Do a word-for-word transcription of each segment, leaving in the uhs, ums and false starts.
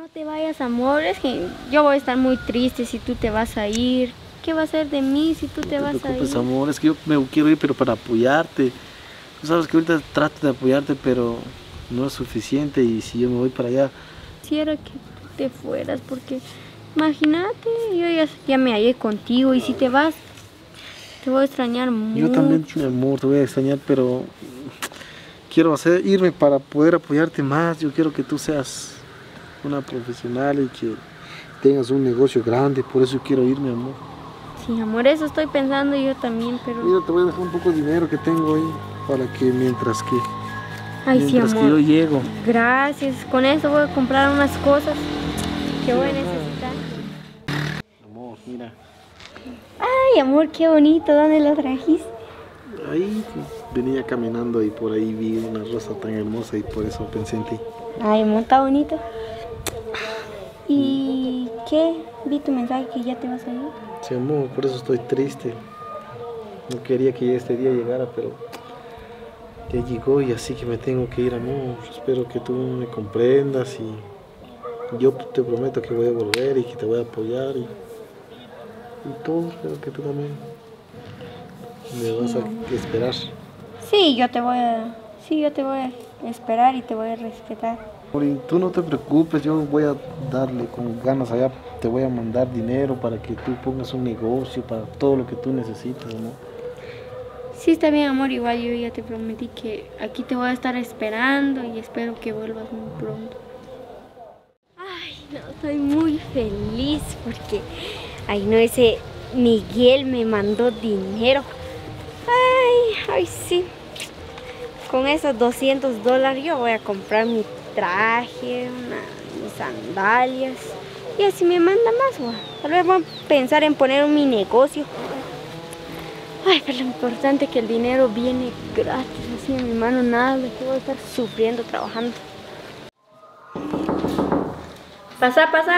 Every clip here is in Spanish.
no te vayas, amor, es que yo voy a estar muy triste si tú te vas a ir. ¿Qué va a ser de mí si tú te vas a ir? No te preocupes, amor, es que yo me quiero ir, pero para apoyarte. Tú sabes que ahorita trato de apoyarte, pero no es suficiente, y si yo me voy para allá... Quisiera que tú te fueras, porque imagínate, yo ya, ya me hallé contigo, y si te vas, te voy a extrañar mucho. Yo también, mi amor, te voy a extrañar, pero quiero hacer, irme para poder apoyarte más. Yo quiero que tú seas una profesional y que tengas un negocio grande, por eso quiero irme, amor. Sí, amor, eso estoy pensando yo también, pero... Mira, te voy a dejar un poco de dinero que tengo ahí, para que mientras que, Ay, mientras sí, que amor. yo llego. Gracias, con eso voy a comprar unas cosas que voy a necesitar. Amor, mira. Ay, amor, qué bonito, ¿dónde lo trajiste? Ahí venía caminando y por ahí vi una rosa tan hermosa y por eso pensé en ti. Ay, amor, está bonito. ¿Y qué? Vi tu mensaje que ya te vas a ir. Sí, amor, por eso estoy triste. No quería que este día llegara, pero ya llegó y así que me tengo que ir, amor. Espero que tú me comprendas y yo te prometo que voy a volver y que te voy a apoyar y, y todo. Espero que tú también me vas a esperar. Sí, yo te voy a... Sí, yo te voy a esperar y te voy a respetar. Y tú no te preocupes, yo voy a darle con ganas allá, te voy a mandar dinero para que tú pongas un negocio, para todo lo que tú necesites, ¿no? Sí, está bien, amor, igual yo ya te prometí que aquí te voy a estar esperando y espero que vuelvas muy pronto. Ay, no, estoy muy feliz porque, ay, no, ese Miguel me mandó dinero. Ay, ay, sí. Con esos doscientos dólares yo voy a comprar mi traje, una, mis sandalias. Y así me manda más, guau. Tal vez voy a pensar en poner mi negocio. Ay, pero lo importante es que el dinero viene gratis, así en mi mano, nada de que voy a estar sufriendo, trabajando. Pasa, pasa.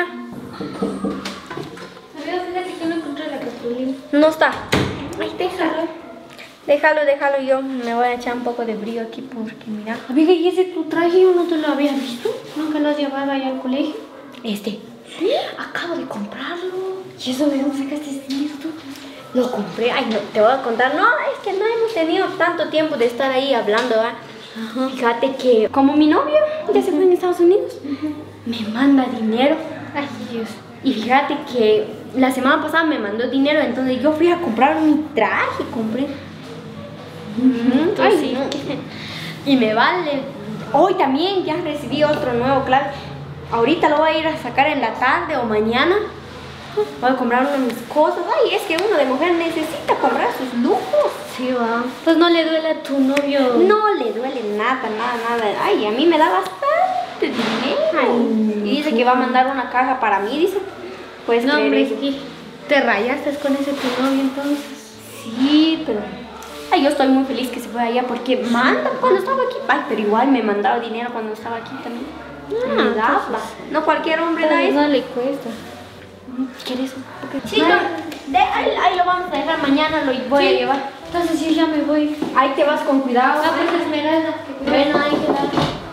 Fíjate que no encontré la cartulina. No está. Ay, déjalo. Déjalo, déjalo, yo me voy a echar un poco de brillo aquí porque mira. Amiga, ¿y ese tu traje yo no te lo había visto? ¿Nunca lo has llevado allá al colegio? Este. ¿Sí? Acabo de comprarlo. ¿Y eso de dónde sacaste este dinero tú? Lo compré, ay, no, te voy a contar. No, es que no hemos tenido tanto tiempo de estar ahí hablando, ¿verdad? Ajá. Fíjate que como mi novio ya se fue en Estados Unidos, uh-huh, me manda dinero. Ay, Dios. Y fíjate que la semana pasada me mandó dinero, entonces yo fui a comprar mi traje, compré. Uh-huh. Ay, sí. No. Y me vale. Hoy también ya recibí otro nuevo, claro. Ahorita lo voy a ir a sacar en la tarde o mañana. Voy a comprar una de mis cosas. Ay, es que uno de mujer necesita comprar sus lujos. Sí, va. Pues no le duele a tu novio. No le duele nada, nada, nada. Ay, a mí me da bastante dinero. Ay, y dice que va a mandar una caja para mí, dice. Pues no, hombre, eso. ¿Te rayaste con ese tu novio entonces? Sí, pero... Ay, yo estoy muy feliz que se fue allá porque manda cuando estaba aquí. Ay, pero igual me mandaba dinero cuando estaba aquí también. Ah, me daba. Entonces, no cualquier hombre da eso. No le cuesta. ¿Quieres un poquito? Sí, no, de, ahí, ahí lo vamos a dejar, mañana lo voy sí. a llevar. Entonces sí, ya me voy. Ahí te vas con cuidado. No, pues Esmeralda. Bueno, ahí queda.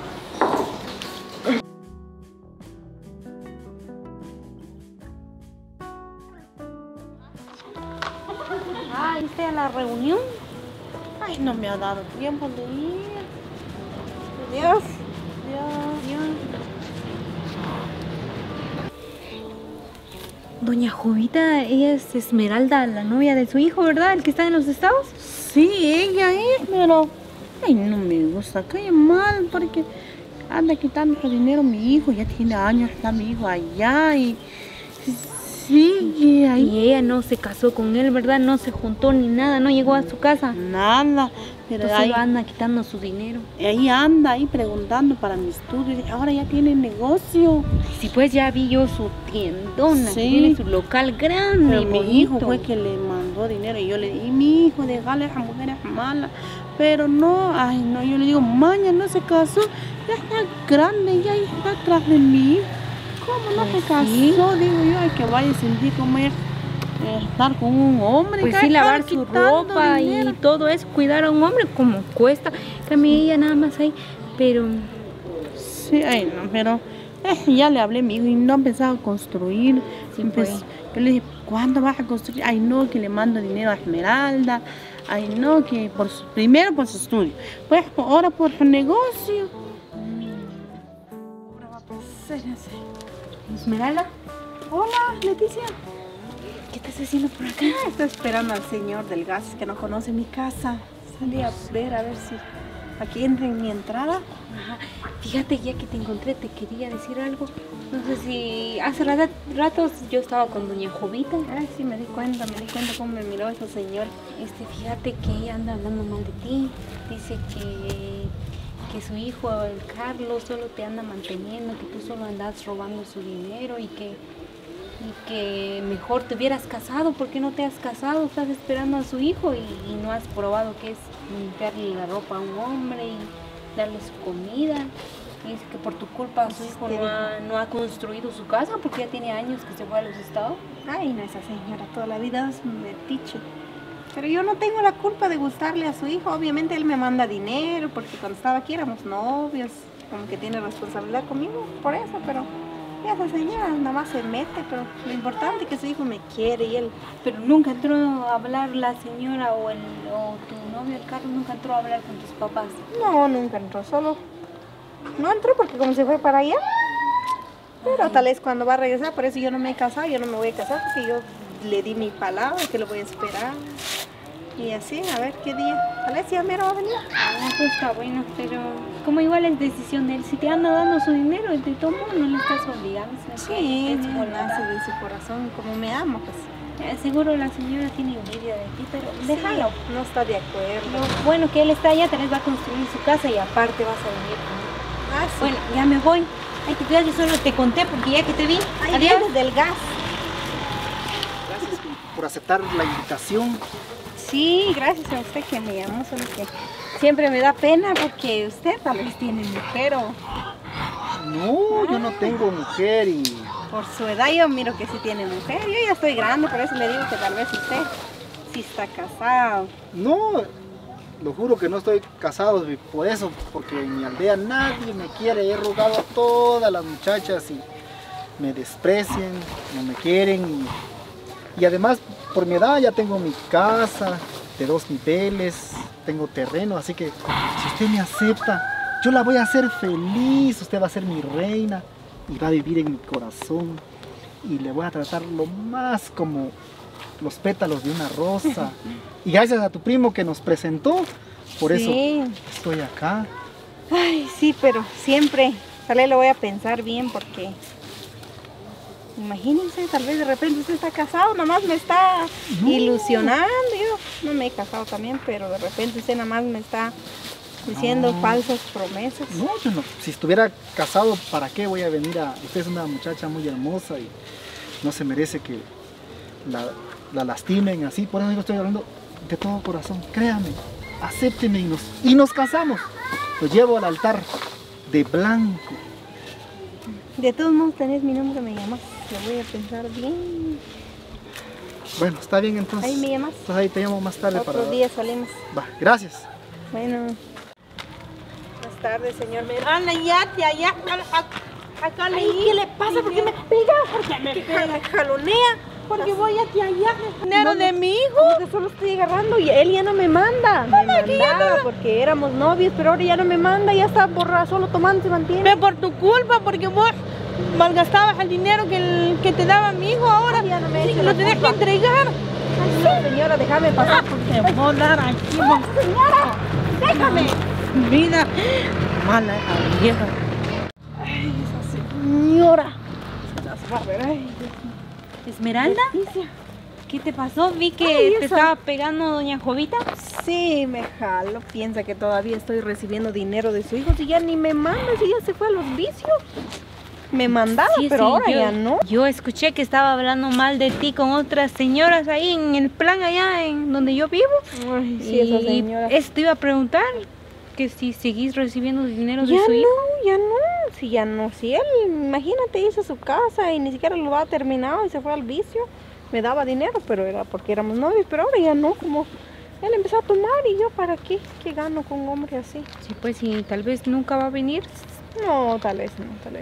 Ay, ¿viste a la reunión? Ay, no me ha dado tiempo de ir. Dios, Dios, Dios. Doña Jovita, ella es Esmeralda, la novia de su hijo, ¿verdad? El que está en los estados. Sí, ella es, pero... Ay, no me gusta, cae mal, porque anda quitando su dinero a mi hijo. Ya tiene años, está mi hijo allá y... sigue ahí. Y ella no se casó con él, ¿verdad? No se juntó ni nada, no llegó a su casa. Nada, pero entonces ahí anda quitando su dinero. Ahí anda, ahí preguntando para mi estudio. Ahora ya tiene negocio. Sí, pues ya vi yo su tiendona, sí, tiene su local grande. Pero mi hijo fue que le mandó dinero y yo le dije, mi hijo, déjale a esa mujer es mala. Pero no, ay no, yo le digo, maña, no se casó, ya está grande, ya está atrás de mí. ¿Cómo no se casó? Sí. Digo yo, ay, que vaya a sentir como es estar con un hombre. Pues sí, lavar su ropa dinero. Y todo eso, cuidar a un hombre como cuesta. Que a mí ella nada más hay, pero... Sí, ay no, pero Eh, ya le hablé a mi hijo y no ha empezado a construir. Sí, Empe- pues. Yo le dije, ¿cuándo vas a construir? Ay, no, que le mando dinero a Esmeralda. Ay, no, que por su, primero por su estudio. Pues ahora por su negocio. Ahora va a pasar ese. Esmeralda, Hola, Leticia. ¿qué estás haciendo por acá? Ah, estoy esperando al señor del gas que no conoce mi casa. Salí a ver, a ver si aquí entra en mi entrada. Ajá. Fíjate, ya que te encontré, te quería decir algo. No sé si hace rata- ratos yo estaba con doña Jovita. Ay, sí, me di cuenta, me di cuenta cómo me miró ese señor. Este, fíjate que ella anda hablando mal de ti. Dice que, que su hijo, el Carlos, solo te anda manteniendo, que tú solo andas robando su dinero y que, y que mejor te hubieras casado. ¿Por qué no te has casado? Estás esperando a su hijo y, y no has probado que es limpiarle la ropa a un hombre y darle su comida. Y dice que por tu culpa su hijo no ha, no ha construido su casa porque ya tiene años que se fue a los estados. Ay, no, esa señora toda la vida es un metiche. Pero yo no tengo la culpa de gustarle a su hijo. Obviamente él me manda dinero porque cuando estaba aquí éramos novios. Como que tiene responsabilidad conmigo por eso, pero esa señora nada más se mete. Pero lo importante es que su hijo me quiere y él... Pero nunca entró a hablar la señora o, el, o tu novio, el Carlos, nunca entró a hablar con tus papás. No, nunca entró, solo... No entró porque como se fue para allá. Pero tal vez cuando va a regresar, por eso yo no me he casado, yo no me voy a casar porque yo le di mi palabra que lo voy a esperar. Y así, a ver qué día. Tal vez ya mero va a venir. Ah, pues está bueno, pero como igual es decisión de él. Si te anda dando su dinero, de todo modo no le estás obligando. sino que Sí, es es su voluntad. nace de su corazón, como me ama, pues. Eh, Seguro la señora tiene envidia de ti, pero déjalo. Sí, no está de acuerdo. Lo bueno que él está allá, tal vez va a construir su casa y aparte vas a venir conmigo. Ah, sí. Bueno, ya me voy. Ay, te cuidas, yo solo te conté porque ya que te vi. Ay, Adiós. vienes del gas. Gracias por aceptar la invitación. Sí, gracias a usted que me llamó, solo que siempre me da pena porque usted tal vez tiene mujer o No, yo no tengo mujer y por su edad yo miro que sí tiene mujer. Yo ya estoy grande, por eso le digo que tal vez usted sí está casado. no, lo juro que no estoy casado y por eso, porque en mi aldea nadie me quiere. He rogado a todas las muchachas y me desprecian, no me quieren. Y, y además, por mi edad ya tengo mi casa de dos niveles, tengo terreno, así que si usted me acepta, yo la voy a hacer feliz. Usted va a ser mi reina y va a vivir en mi corazón. Y le voy a tratar lo más como los pétalos de una rosa. Y gracias a tu primo que nos presentó, por Sí. eso estoy acá. Ay, sí, pero siempre, tal vez lo voy a pensar bien porque imagínense, tal vez de repente usted está casado, nomás me está No. ilusionando. Yo no me he casado también, pero de repente usted nada más me está diciendo No. falsas promesas. No, yo no. Si estuviera casado, ¿para qué voy a venir a...? Usted es una muchacha muy hermosa y no se merece que la, la lastimen así. Por eso yo estoy hablando de todo corazón. Créame, acépteme y nos, y nos casamos. Lo llevo al altar de blanco. De todos modos tenés mi nombre, me llamas. Lo voy a pensar bien. Bueno, está bien entonces. Ahí me llamas. Entonces ahí te llamo más tarde Otro para... día salimos. Va, gracias. Bueno. Buenas tardes, señor. Ana, ya, ya, ya. Acá le ¿qué le pasa? ¿Por qué me pega? Porque me pega. Jalonea. Porque voy a allá. Dinero de mi hijo. Porque solo estoy agarrando y él ya no me manda. Me mandaba porque éramos novios, pero ahora ya no me manda. Ya está borrado, solo tomando se mantiene. Ve por tu culpa, porque vos malgastabas el dinero que, el- que te daba mi hijo. Ahora Ay, ya no me sí, eche lo la tenés que culpa. entregar. Ay, no, señora, déjame pasar. Porque... Te voy a dar aquí, vos. Señora, déjame. Mira, mala esa vieja. Ay, esa señora. Se las va a ver. Ay, Dios mío. Esmeralda, Leticia. ¿qué te pasó? Vi que Ay, te esa- estaba pegando doña Jovita. Sí, me jalo. Piensa que todavía estoy recibiendo dinero de su hijo. Si ya ni me manda, si ya se fue a los vicios. Me mandaba, Sí, pero sí, ahora yo- ya no. Yo escuché que estaba hablando mal de ti con otras señoras ahí en el plan allá en donde yo vivo. Ay, sí, esa Y señora. eso te iba a preguntar, que si seguís recibiendo dinero de Ya su no, hijo. ya no. Si ya no. Si él, imagínate, hizo su casa y ni siquiera lo había terminado y se fue al vicio. Me daba dinero, pero era porque éramos novios. Pero ahora ya no, como él empezó a tomar y yo, ¿para qué? ¿Qué gano con un hombre así? Sí, pues y tal vez nunca va a venir. No, tal vez no, tal vez.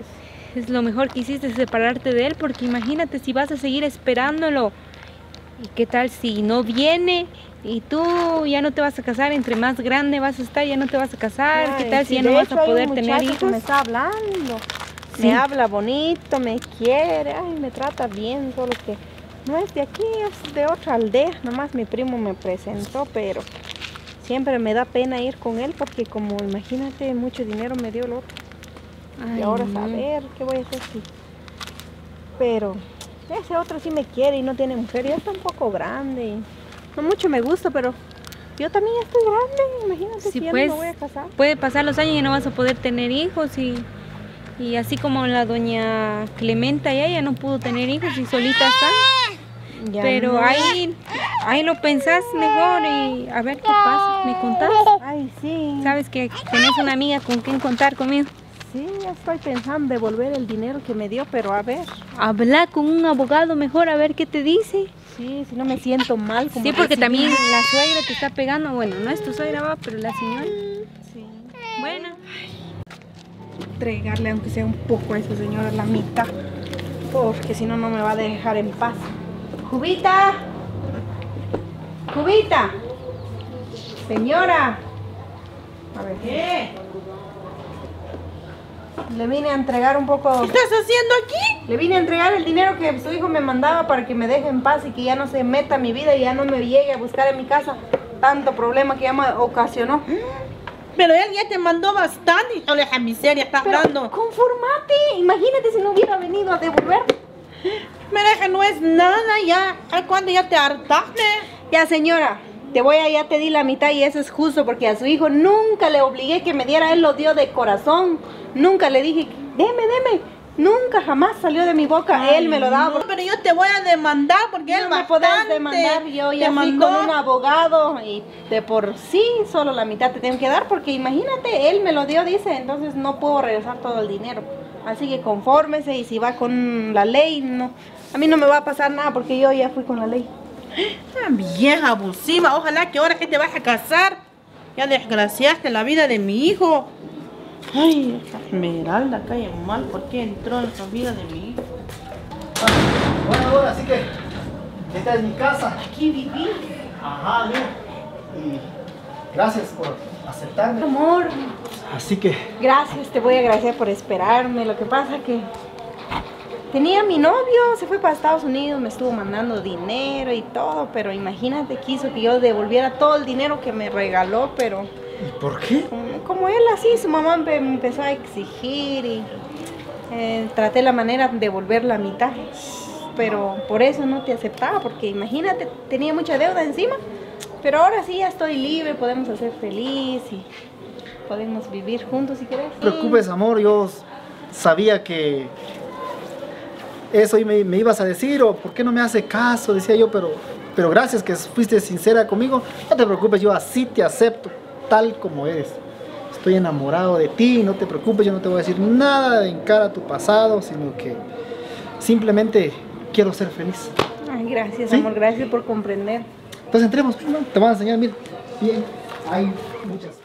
es lo mejor que hiciste, separarte de él, porque imagínate si vas a seguir esperándolo. ¿Y qué tal si no viene y tú ya no te vas a casar? Entre más grande vas a estar, ya no te vas a casar. Ay, ¿Qué tal sí, si ya no de vas hecho, a hay un poder tener muchacho que hijos? me está hablando. Sí. Me habla bonito, me quiere, ay, me trata bien, solo que no es de aquí, es de otra aldea. Nomás mi primo me presentó, pero siempre me da pena ir con él porque como imagínate, mucho dinero me dio el otro. Ay, Y ahora no. saber qué voy a hacer si. Pero ese otro sí me quiere y no tiene mujer, ya está un poco grande. Y no mucho me gusta, pero yo también ya estoy grande, imagínate Sí, si ya pues, no me voy a casar. puede pasar los años y no vas a poder tener hijos y, y así como la doña Clementa ya, ya no pudo tener hijos y solita está. Ya Pero no. ahí, ahí lo pensás mejor y a ver qué pasa. ¿Me contás? Ay, sí. Sabes que tenés una amiga con quien contar conmigo. Sí, ya estoy pensando devolver el dinero que me dio, pero a ver. Habla con un abogado mejor a ver qué te dice. Sí, si no me siento mal. Como Sí, porque recibí- también la suegra te está pegando. Bueno, no es tu suegra, va, pero la señora. Sí. Bueno. Entregarle aunque sea un poco a esa señora la mitad, porque si no, no me va a dejar en paz. Jubita, Jubita, señora. A ver. ¿Qué? Le vine a entregar un poco. ¿Qué estás haciendo aquí? Le vine a entregar el dinero que su hijo me mandaba para que me deje en paz y que ya no se meta en mi vida y ya no me llegue a buscar en mi casa tanto problema que ya me ocasionó. Pero él ya te mandó bastante. No le deja miseria, está Pero hablando. conformate, imagínate si no hubiera venido a devolver. Me deja, no es nada ya. ¿A cuándo ya te hartaste? Ya, señora, te voy a, ya te di la mitad y eso es justo porque a su hijo nunca le obligué que me diera, él lo dio de corazón. Nunca le dije, deme, deme. Nunca, jamás salió de mi boca, Ay, él me lo daba. no, pero yo te voy a demandar porque él No me podés bastante demandar, yo te ya fui mandó. con un abogado y de por sí solo la mitad te tengo que dar porque imagínate, él me lo dio, dice, entonces no puedo regresar todo el dinero. Así que confórmese y si va con la ley, no, a mí no me va a pasar nada porque yo ya fui con la ley. Ah, vieja abusiva, ojalá que ahora que te vas a casar, ya desgraciaste la vida de mi hijo. Ay, esta Esmeralda cae mal, ¿por qué entró en la vida de mi hijo? Bueno, ahora así que esta es mi casa. Aquí viví. Ajá, mira. Y gracias por aceptarme. Amor, Así que gracias, te voy a agradecer por esperarme. Lo que pasa que tenía mi novio, se fue para Estados Unidos, me estuvo mandando dinero y todo, pero imagínate, quiso que yo devolviera todo el dinero que me regaló, pero ¿y por qué? como, como él así, su mamá me me empezó a exigir y eh, traté la manera de devolver la mitad, pero por eso no te aceptaba, porque imagínate, tenía mucha deuda encima, pero ahora sí ya estoy libre, podemos hacer feliz y podemos vivir juntos si querés. No te preocupes, amor, yo sabía que eso me, me ibas a decir, o por qué no me hace caso, decía yo, pero, pero gracias que fuiste sincera conmigo. No te preocupes, yo así te acepto, tal como eres. Estoy enamorado de ti, no te preocupes, yo no te voy a decir nada en cara a tu pasado, sino que simplemente quiero ser feliz. Ay, gracias, ¿Sí? amor, gracias por comprender. Entonces entremos, ¿no? Te voy a enseñar, mira, bien, hay muchas